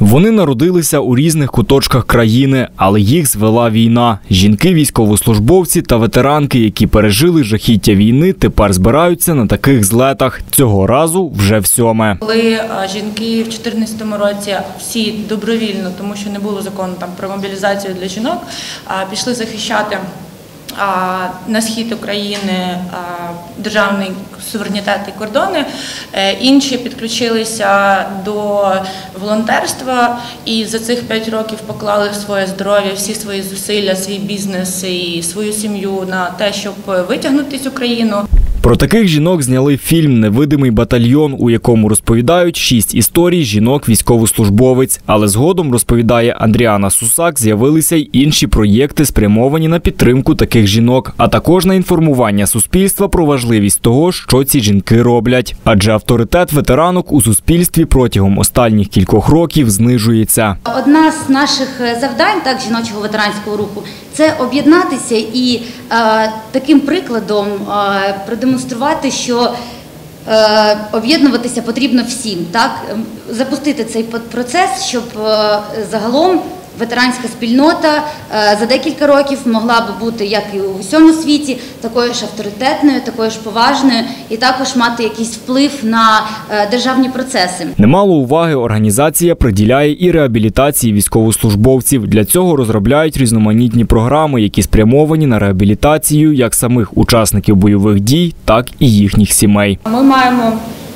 Вони народилися у різних куточках країни, але їх звела війна. Жінки, військовослужбовці та ветеранки, які пережили жахіття війни, тепер збираються на таких злетах. Цього разу вже в 7-ме. Коли жінки в 2014 році всі добровільно, тому що не було закону про мобілізацію для жінок, пішли захищати на схід України державний суверенітет і кордони, інші підключилися до волонтерства і за цих 5 років поклали своє здоров'я, всі свої зусилля, свій бізнес і свою сім'ю на те, щоб витягнути цю країну. Про таких жінок зняли фільм «Невидимий батальйон», у якому розповідають 6 історій жінок-військовослужбовець. Але згодом, розповідає Андріана Сусак, з'явилися й інші проєкти, спрямовані на підтримку таких жінок, а також на інформування суспільства про важливість того, що ці жінки роблять. Адже авторитет ветеранок у суспільстві протягом останніх кількох років знижується. Одна з наших завдань жіночого ветеранського руху – це об'єднатися і таким прикладом продемонструвати, що об'єднуватися потрібно всім, запустити цей процес, щоб загалом ветеранська спільнота за декілька років могла б бути, як і у всьому світі, такою ж авторитетною, такою ж поважною і також мати якийсь вплив на державні процеси. Немало уваги організація приділяє і реабілітації військовослужбовців. Для цього розробляють різноманітні програми, які спрямовані на реабілітацію як самих учасників бойових дій, так і їхніх сімей. Ми маємо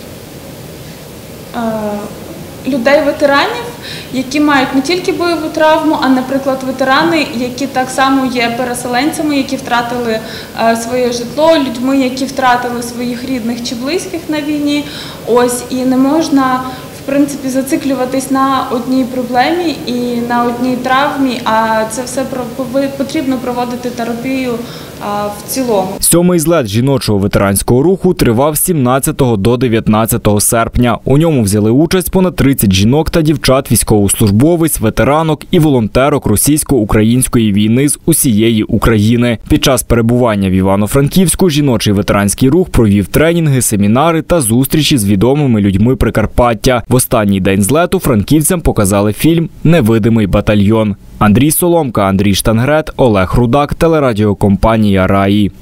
людей-ветеранів, які мають не тільки бойову травму, а, наприклад, ветерани, які так само є переселенцями, які втратили своє житло, людьми, які втратили своїх рідних чи близьких на війні. І не можна, в принципі, зациклюватись на одній проблемі і на одній травмі, а це все потрібно проводити терапію в цілому. 7-й злет жіночого ветеранського руху тривав з 17 до 19 серпня. У ньому взяли участь понад 30 жінок та дівчат, військовослужбовець, ветеранок і волонтерок російсько-української війни з усієї України. Під час перебування в Івано-Франківську жіночий ветеранський рух провів тренінги, семінари та зустрічі з відомими людьми Прикарпаття. В останній день злету франківцям показали фільм «Невидимий батальйон». Андрій Соломка, Андрій Штангрет, Олег Рудак, телерадіокомпанія «Раї».